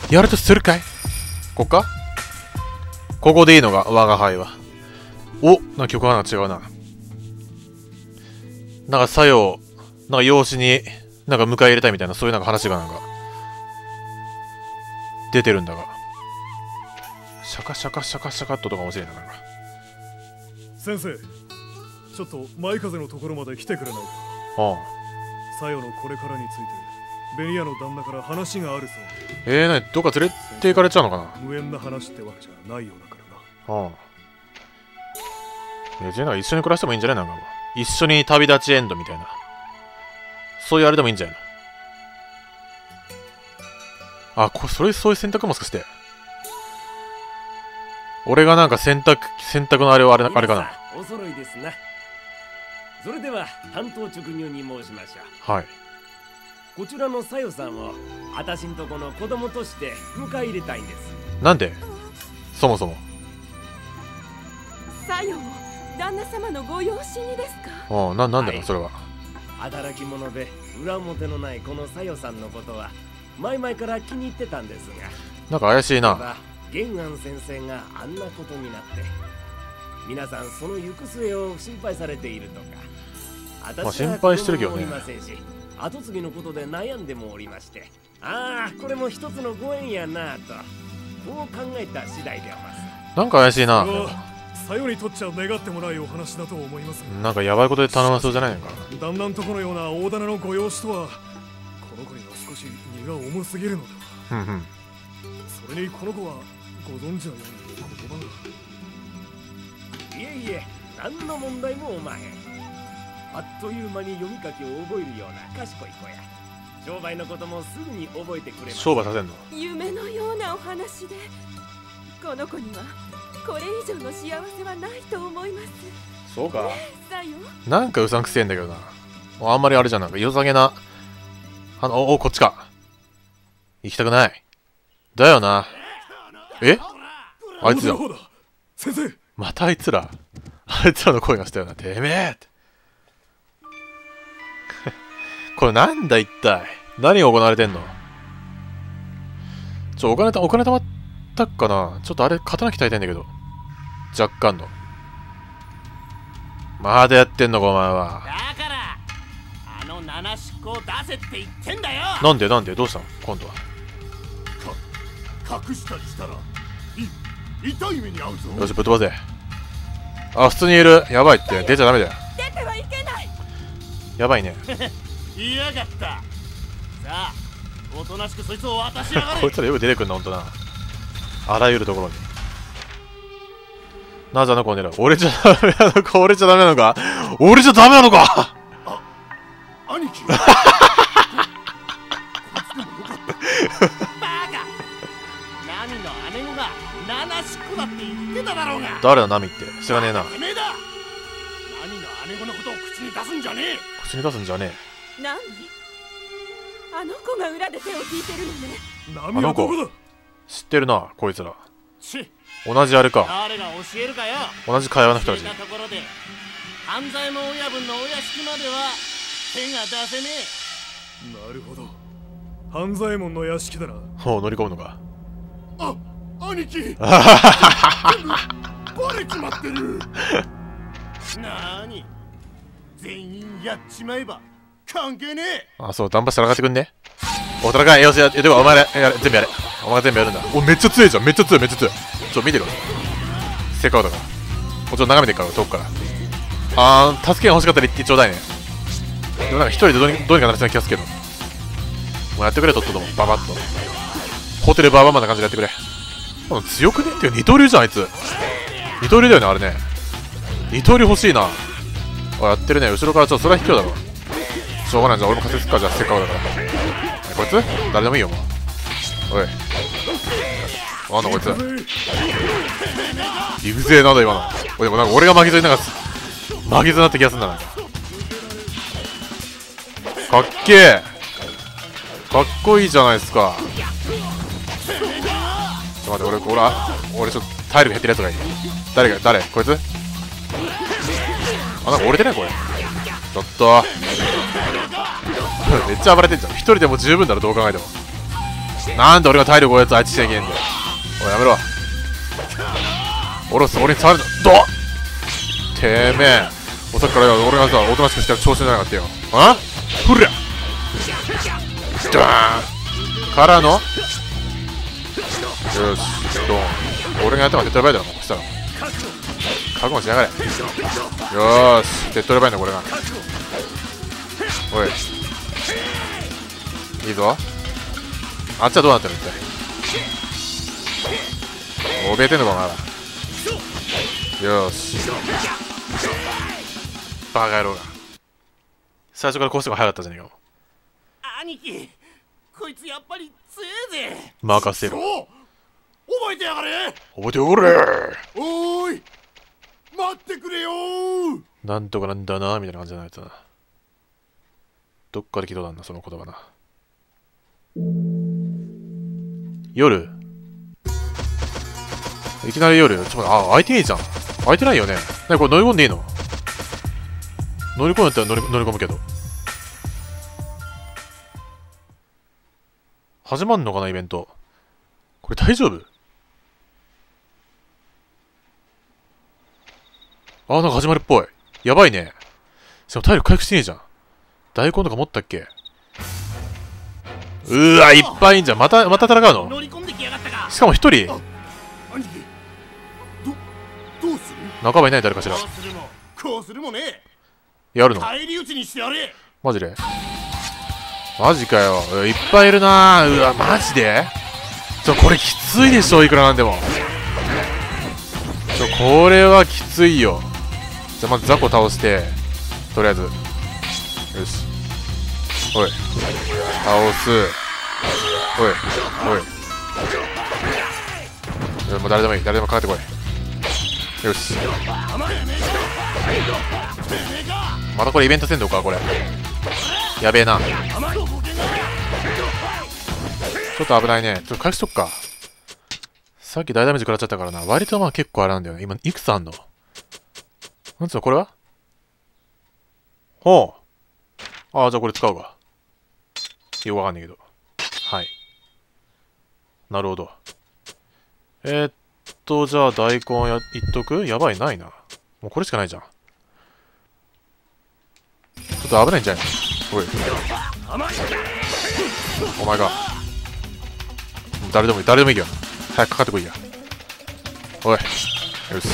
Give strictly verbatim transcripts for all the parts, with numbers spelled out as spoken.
やるとするかい？こっか？ここでいいのが我が輩は。お、なんか曲が違うな。なんか作用、なんか養子になんか迎え入れたいみたいな、そういうなんか話がなんか出てるんだが。シャカシャカシャカシャカっととか面白いな、なんか。 先生、ちょっと前風のところまで来てくれないか。 ああ。 サヨのこれからについてベニヤの旦那から話があるそう。 えー、なに、どっか連れて行かれちゃうのかな。 無縁な話ってわけじゃないようだからな。 ああ。え、じゃあなんか一緒に暮らしてもいいんじゃない？なんかもう一緒に旅立ちエンドみたいな、そういうあれでもいいんじゃないの。あ、これ、それ、そういう選択もしかして。俺がなんか選択、選択のあれはあれ、あれかな。 お揃いですな。それでは担当直入に申しましょう。 はい。 こちらのさよさんをあたしんとこの子供として迎え入れたいんです。 なんで？そもそも。 さよを旦那様のご養子にですか？ ああ、な、なんだろう、それは。 働き者で裏表のないこのさよさんのことは前々から気に入ってたんですが、 なんか怪しいな。 玄安先生があんなことになって皆さんその行く末を心配されているとか。 まあ心配してるけどね。 後継ぎのことで悩んでもおりまして、ああこれも一つのご縁やなとこう考えた次第であります。 なんか怪しいな。 さよにとっちゃ願ってもないお話だと思います。 なんかやばいことで頼まそうじゃないのか。 旦那んとこのような大棚のご養子とはこの子には少し荷が重すぎるのでは。 うんうん。 それにこの子はご存知のように言葉が。 いえいえ、何の問題もおまへん。あっという間に読み書きを覚えるような賢い子や。商売のこともすぐに覚えてくれます。 商売させんの？ 夢のようなお話で、この子にはこれ以上の幸せはないと思います。 そうか。 さよ。 なんかうさんくせえんだけどな。あんまりあれじゃん、なんか良さげな。あの、お、お、こっちか。行きたくない。だよな。え？あいつだ。 先生。 またあいつら。あいつらの声がしたよな。てめえって。これなんだ一体。何が行われてんの？ちょ、お金た、お金貯まったっかな？ちょっとあれ、刀鍛えたいんだけど。若干の。まだやってんのか、お前は。 だから、あの七宿を出せって言ってんだよ。 なんでなんでどうしたの今度は。 か、隠したりしたら、い、痛い目に遭うぞ。 よし、ぶっ飛ばせ。あ、普通にいる。やばいって。出ちゃダメだよ。 出てはいけない。 やばいね。 嫌がった。さあ、おとなしくそいつを渡しやがれ。 こいつらよく出てくんな、ほんとな。あらゆるところに。なぜあの子を狙う？俺じゃダメなのか俺じゃダメなのか俺じゃダメなのかあ、兄貴バカナミの姉子が七宿だって言ってただろうが。 誰だナミって知らねえな。 てめえだ。ナミの姉子のことを口に出すんじゃねえ。 口に出すんじゃねえ。 何？あの子が裏で手を引いてるのね。 あの子知ってるな、こいつら。 ち同じあれか。 誰が教えるかよ。 同じ会話の人たち。 ところで犯罪の親分のお屋敷までは手が出せねえ。なるほど。半左衛門の屋敷だな。 ほう、乗り込むのか。 あ、兄貴バレちまってる。なーに全員やっちまえば関係ねえ。 あ、そう、ダンパして上がってくんね。お、戦い、よし、やってこい、お前ら、やれ、全部やれ。お前が全部やるんだ。お、めっちゃ強いじゃん、めっちゃ強い、めっちゃ強い。ちょ、見てろ。せっかくだから。もうちょっと眺めていくから、遠くから。あー、助けが欲しかったら言ってちょうだいね。でもなんか一人でどうにどうにかなりそうな気がするけど。もうやってくれ、とっととも。ババッと。ホテルバーバーマンな感じでやってくれ。この強くねっていうか二刀流じゃん、あいつ。二刀流だよね、あれね。二刀流欲しいな。あ、やってるね。後ろからちょっとそれは卑怯だろ。しょうがないじゃん、俺も勝てすっか、じゃあ、せっかくだから。こいつ誰でもいいよ、もう。おい。なんだこいつ。いくぜえなんだ、今の。おい、でもなんか俺が負けずになんか、負けずになった気がするんだな。かっけえ。かっこいいじゃないですか。ちょっと待って、俺、俺、俺ちょっと体力減ってるやつがいい。誰が、誰こいつあ、なんか折れてないこれ。ちょっと。めっちゃ暴れてんじゃん。一人でも十分だろ、どう考えても。 なんで俺が体力をやつ相手しちゃいけんだよ。おいやめろ。おろす、俺に触るのどってめえ、おさっきから俺がさおとなしくしたら調子にならなかったよ。あふりゃドーンからのよしドン。俺がやったのが手っ取り早いだろ。そしたら覚悟しやがれ。よーし手っ取り早いんだこれが。おいいいぞ。あっちはどうなってるんだい。怯えてんのかお前ら。よーしバカ野郎が最初からこうした方が早かったじゃねえか。 兄貴、こいつやっぱり強えぜ。 任せろ。 そう覚えてやがれ。 覚えておれ。 おーい待ってくれよー。 なんとかなんだなみたいな感じじゃないとな。どっかで聞いたことあんなその言葉な。夜いきなり夜。ちょっと待って、あ、開いてねえじゃん。開いてないよね。なにこれ乗り込んでいいの？乗り込んだったら乗り乗り込むけど。始まんのかなイベント。これ大丈夫？あ、なんか始まるっぽい。やばいね。しかも体力回復してねえじゃん。大根とか持ったっけ？うーわ、いっぱいいんじゃん。また、また戦うの？ 乗り込んできやがったか。 しかも一人。 兄貴どどうする。 仲間いない誰かしら。 こうするもこうするもね。 やるの？ 返り討ちにしてやれ。 マジで？マジかよ。いっぱいいるなー。うわ、マジで？ちょ、これきついでしょ、いくらなんでも。ちょ、これはきついよ。じゃあまず雑魚倒して、とりあえず。よし。おい。倒す。おい。おい。もう誰でもいい。誰でもかかってこい。よし。またこれイベント戦闘か、これ。やべえな。ちょっと危ないね。ちょっと回復しとくか。さっき大ダメージ食らっちゃったからな。割とまあ結構あれなんだよね。今、いくつあんの？なんつうのこれは？ほう。ああ、じゃあこれ使うわ。よくわかんないけど。はい。なるほど。えー、っと、じゃあ大根や、いっとく？やばい、ないな。もうこれしかないじゃん。ちょっと危ないんじゃないの？おい。お前が。誰でもいい、誰でもいいよ。早くかかってこいや。おい。よし。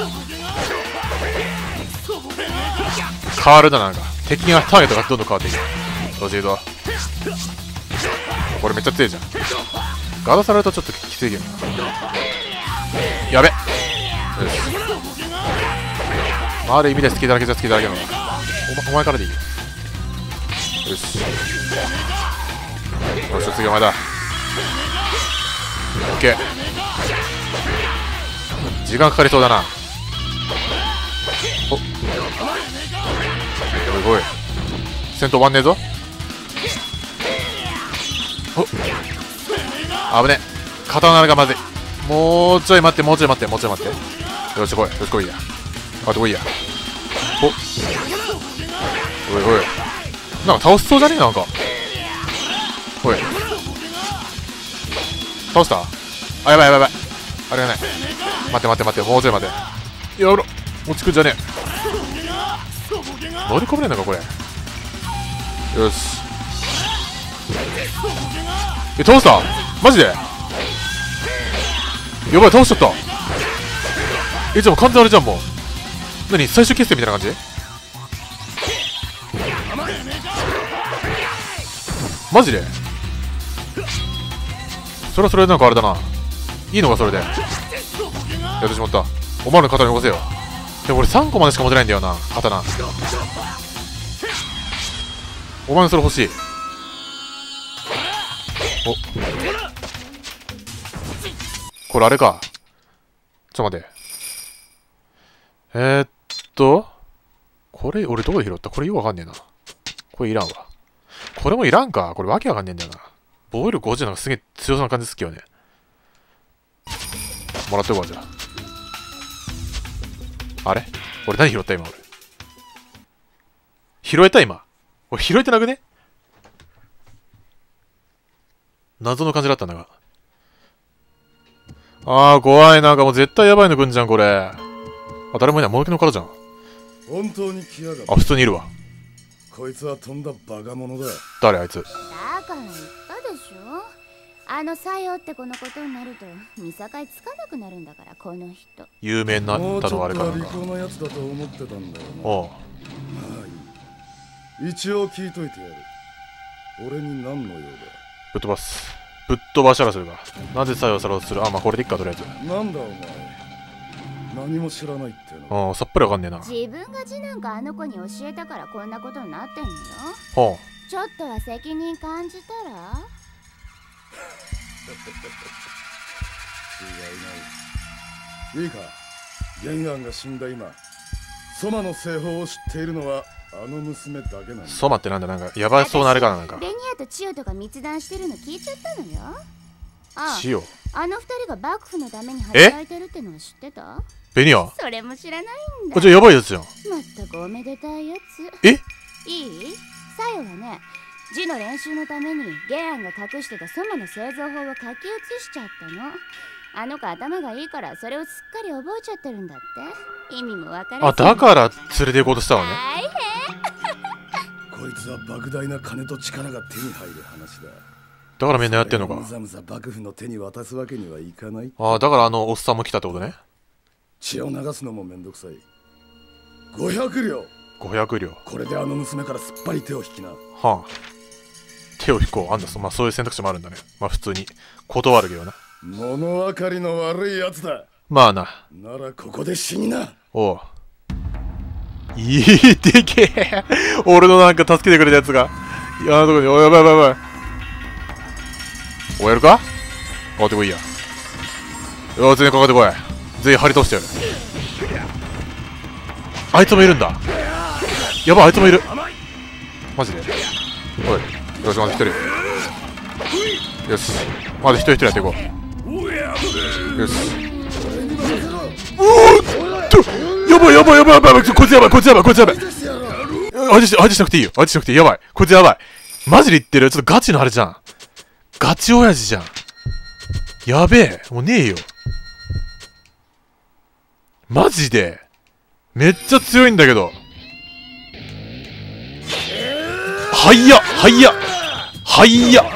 変わるな、なんか。敵がターゲットがどんどん変わっていく。どうしよう。これめっちゃ強いじゃん。ガードされるとちょっときついけどな。やべ。よし。ある意味で好きだらけじゃ好きだらけなの。お, お前からでいいよ。よし。よし、次お前だ。オッケー。時間かかりそうだな。おおいおい。戦闘終わんねえぞ。お危ね。刀ならがまずい。もうちょい待って、もうちょい待って、もうちょい待って。よし、来い。よし、来いや。あと来いや。おおいおい。なんか倒しそうじゃねえなんか。おい。倒した？あ、やばいやばいやばい。あれがない。待って待って待って、もうちょい待って。やろ。落ちくんじゃねえ。乗り込めねえのかこれ。よし。え、倒した？マジで？やばい、倒しちゃった。え、じゃあもう完全あれじゃん、もう。何？最終決戦みたいな感じ？マジで？それはそれでなんかあれだな。いいのかそれで。やってしまった。お前の刀に起こせよ。でも俺さんこまでしか持てないんだよな、刀。お前のそれ欲しい。お、これあれか。ちょっと待って。えー、っとこれ俺どこで拾った？これよくわかんねえな。これいらんわ。これもいらんか。これわけわかんねえんだよな。防衛力ごじゅうなんかすげえ強そうな感じですけどね。もらっておこうじゃあ。あれ俺何拾った今俺。拾えた今。俺拾えてなくね？ 謎の感じだったんだが。あー、怖い。なんかもう絶対やばいの来んじゃん、これ。あ、誰もいない。もぬけの殻じゃん。 本当に来やがっあ、普通にいるわ。 こいつはとんだバカ者だ。 誰あいつ。 だから言ったでしょ。あの作用ってこのことになると見境つかなくなるんだから、この人。 有名になったのはあれかなんか。 もうちょっと利口なやつだと思ってたんだよな。 おう。 まあいい。一応聞いといてやる。俺に何の用だ。 ぶっ飛ばす。ぶっ飛ばしらするか。なぜ作用されようとする。あ、まあこれでいっか、とりあえず。 なんだお前。何も知らないっての。 ああ、さっぱりわかんねえな。 自分が字なんかあの子に教えたからこんなことになってんのよ。 ほう。ちょっとは責任感じたら。 違いない。いいか、玄安が死んだ今、ソマの製法を知っているのはあの娘だけなんだ。 ソマってなんだ、なんかやばそうなあれかな、なんか。 ベニアとチヨとが密談してるの聞いちゃったのよ。ああ、 チヨ。 あの二人が幕府のために働いてるってのは知ってた？ ベニア。 それも知らないんだ。 あ、じゃあやばいやつじゃん。 まったくおめでたいやつ。 え？ いい？サヨはね、字の練習のためにゲアンが隠してたソマの製造法を書き写しちゃったの。あの子頭がいいからそれをすっかり覚えちゃってるんだって。意味もわからない。 あ、だから連れて行こうとしたわね。 大変。 こいつは莫大な金と力が手に入る話だ。 だからみんなやってんのか。 むざむざ幕府の手に渡すわけにはいかない。 ああ、だからあのおっさんも来たってことね。 血を流すのもめんどくさい。ごひゃくりょう。 ごひゃくりょう。 これであの娘からすっぱり手を引きな。 はあ。手を引こう。あんだ、まあそういう選択肢もあるんだね。まあ普通に断るけどな。 物分かりの悪いやつだ。 まあな。 ならここで死にな。 おう。いいでけえ。俺のなんか助けてくれたやつが。いやなとこに、おい、やばいやばいやばい。おやるか？かかってこいや。よー、全員かかってこい。全員張り倒してやる。あいつもいるんだ。やばい、あいつもいる。マジで。おい、よし、まず一人。よし、まず一人一人やっていこう。よし。うおっと、やばいやばいやばいやばい、こいつやばい、こいつやばい、こいつやばい。相手し、相手しなくていいよ。相手しなくていい。やばい。こいつやばい。マジで言ってる。ちょっとガチのあれじゃん。ガチ親父じゃん。やべえ。もうねえよ。マジで。めっちゃ強いんだけど。はいやはいやはいや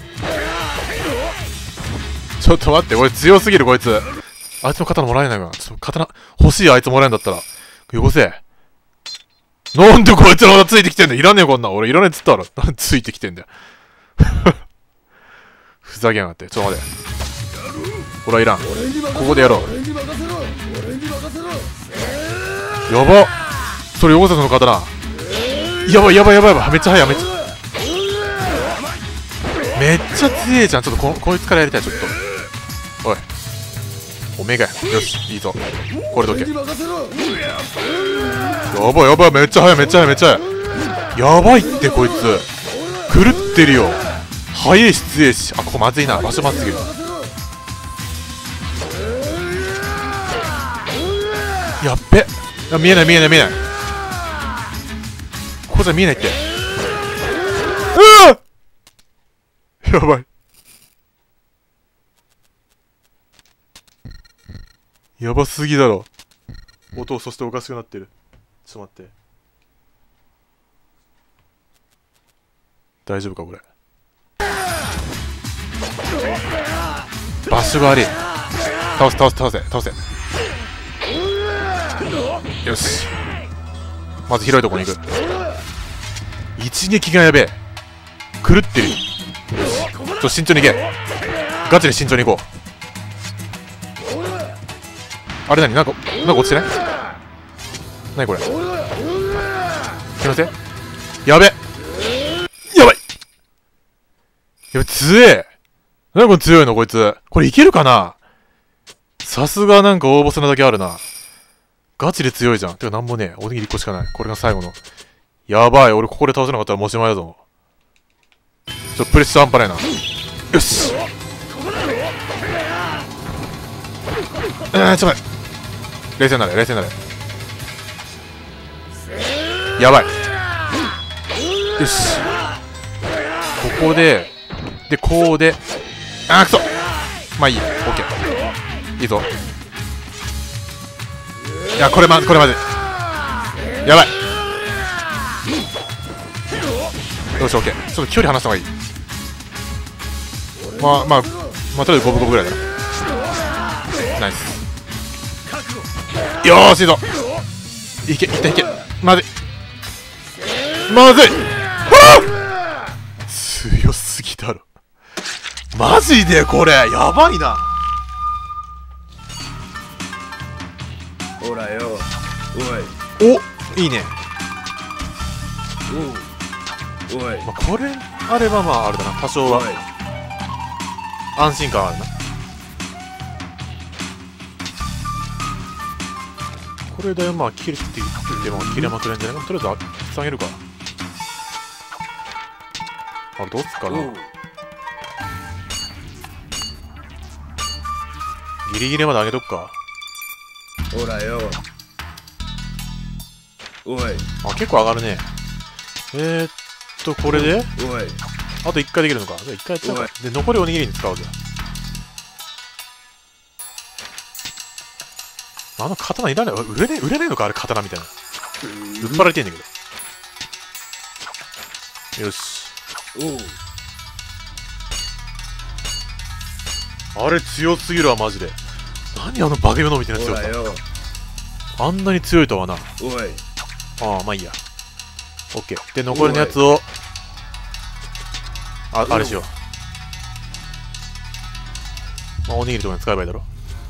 ちょっと待って、これ強すぎる、こいつ。あいつの刀もらえないかな。ちょっと刀、欲しいあいつもらえんだったら。よこせ。なんでこいつらがついてきてんだよ。いらねえよ、こんなん。俺いらねえっつったら。なんでついてきてんだよ。ふざけやがって。ちょっと待て。これはいらん。ここでやろう。やばっ。それよこせ、その刀。やばいやばいやばいやばい。めっちゃ速い。めっちゃ。めっちゃ強えじゃん。ちょっとこ、こいつからやりたい。ちょっと。おい。おめえかよ。よし、いいぞ。これどけ。やばいやばい。めっちゃ速い。めっちゃ速い。めっちゃ速い。やばいって、こいつ。狂ってるよ。速いし強いし。あ、ここまずいな。場所まずすぎる。やっべ。あ、見えない見えない見えない。ここじゃ見えないって。うわやばい。やばすぎだろ。音そしておかしくなってる。ちょっと待って。大丈夫かこれ。場所が悪い。倒せ倒せ倒せ倒せ。よし。まず広いところに行く。一撃がやべえ。狂ってる。よし。ちょっと慎重に行け。ガチで慎重に行こう。あれ何なんか、なんか落ちてない？何これ。気のせい？やべ。やばい。やべ、強え。何これ強いのこいつ。これいけるかな？さすがなんか大ボスなだけあるな。ガチで強いじゃん。てかなんもねえ。おにぎりいっこしかない。これが最後の。やばい。俺ここで倒せなかったらもうしまいだぞ。ちょっとプレッシャー半端ないな。よし。えー、ちょっと待って。冷静になれ、冷静になれ。やばい。よし。ここで、 でこうで、あーくそ、まあいいや、オッケー、いいぞ。いや、これまこれまずい、やばい。よし、オッケー。ちょっと距離離した方がいい。まあまあまあ、とりあえず五分五分ぐらいだな。ナイス。よーし、いいぞ。いけいけいけ。まずいまずい。はあ、強すぎだろマジで。これやばいな。 ほらよ、 お、いいね。 おいおい、 まあ、これあればまああれだな、多少は安心感あるな。これでまあ切るって言っても切れまくれんじゃないか。とりあえず下げるか。あれどうすっかな。ギリギリまで上げとくか。 ほらよ、おいあ、結構上がるね。えー、っとこれでおい、 あといっかいできるのか。じゃあいっかいやっちゃうか。で残りおにぎりに使おうぜ。あの刀いらない。売れねえ売れねえのか、あれ刀みたいな。売っ払いてんだけど。よし。あれ強すぎるわマジで。何あのバケモノみたいな強さ。あんなに強いとはな。 おい、 ああ、まあいいや。オッケー。で残りのやつをああれしよう。まあおにぎりとかに使えばいいだろ。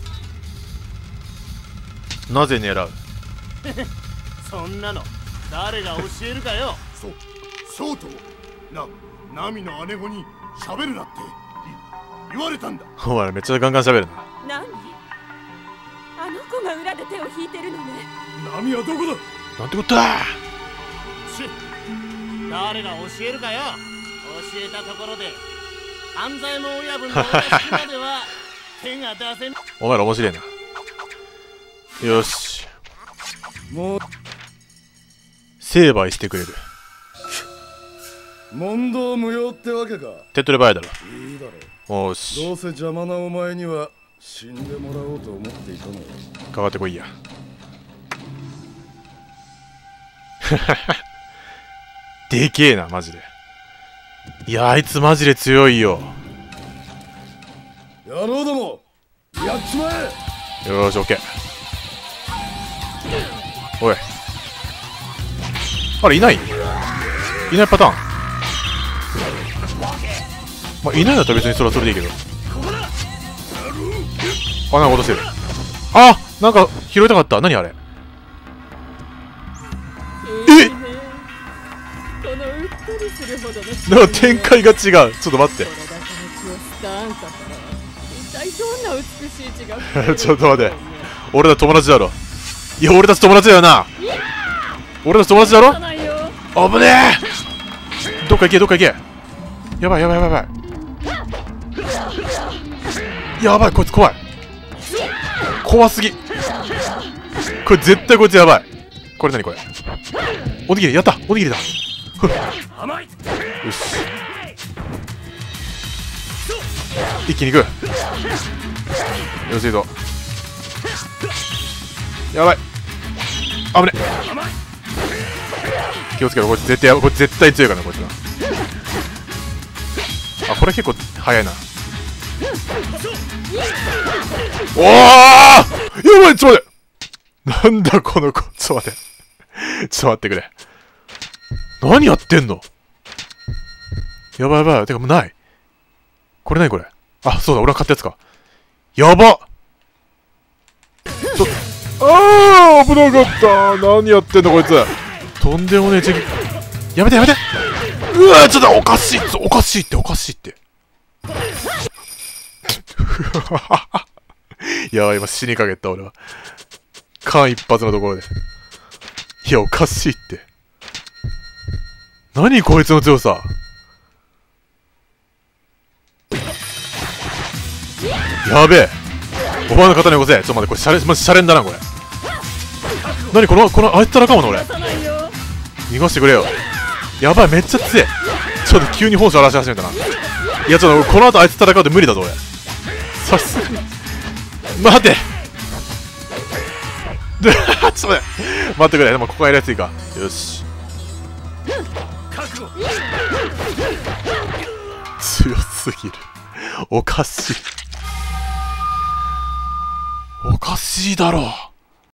なぜ狙うそんなの誰が教えるかよ。 そう、そうとな、ナミの姉子に喋るなって言われたんだ。 お前らめっちゃガンガン喋るな。 何、あの子が裏で手を引いてるのね。 ナミはどこだ。 なんてことだ。 し誰が教えるかよ。教えたところで安左衛門親分のお屋敷までは手が出せん。 お前ら面白いな。よし、 もう成敗してくれる。 問答無用ってわけか。 手っ取り早いだろ。 いいだろう。 よし、 どうせ邪魔なお前には死んでもらおうと思っていたのよ。 かかってこいや。でけえなマジで。いや、あいつマジで強いよ。 野郎ども、やっちまえ。 よーし、オッケー。おい、あれいないいないパターン。まあいないんだったら別にそれはそれでいいけど。あ、なんか落としてる。あ、なんか拾いたかった。何あれ。え、 このうっとりするほどのなんか展開が違う。ちょっと待って。 これだけの血を吸ったあんたから一体どんな美しい血が吹き出るちょっと待って。俺ら友達だろ。いや、俺たち友達だよな。俺たち友達だろ。 ないよ。 危ねえ。どっか行け、どっか行け。やばいやばいやばいやばい。やばい、こいつ怖い。怖すぎ。これ絶対こいつやばい。これ何これ。おにぎり、やった、おにぎりだ。よし、一気に行く。よし、いいぞ。やばい、危ね。気をつけろ、こいつ絶対、こいつ絶対強いからな、こいつな。あ、これ結構早いな。おー、やばい、ちょっと待って。なんだこの子。ちょっと待って。ちょっと待ってくれ。何やってんの。やばいやばい。てかもうない。これ何これ。あ、そうだ、俺が買ったやつか。やば。ちょっと、あー、危なかった。何やってんのこいつ。とんでもねえチェキ。やめてやめて。うわ、ちょっとおかしい。おかしいっておかしいって。やばい、今死にかけた俺は。間一髪のところで。いや、おかしいって。何こいつの強さ。やべえ。お前の刀よこせ。ちょっと待って、これシャレ、まじシャレんだなこれ。何この、このあいつらかもな俺。逃がしてくれよ。やばい、めっちゃ強い。ちょっと急に本性荒らし始めたな。 いやちょっとこの後あいつ戦うと無理だぞ俺。さすがに待てでちょっと待って待ってくれ。でもここはやりやすいか。よし強すぎる。おかしいおかしいだろ。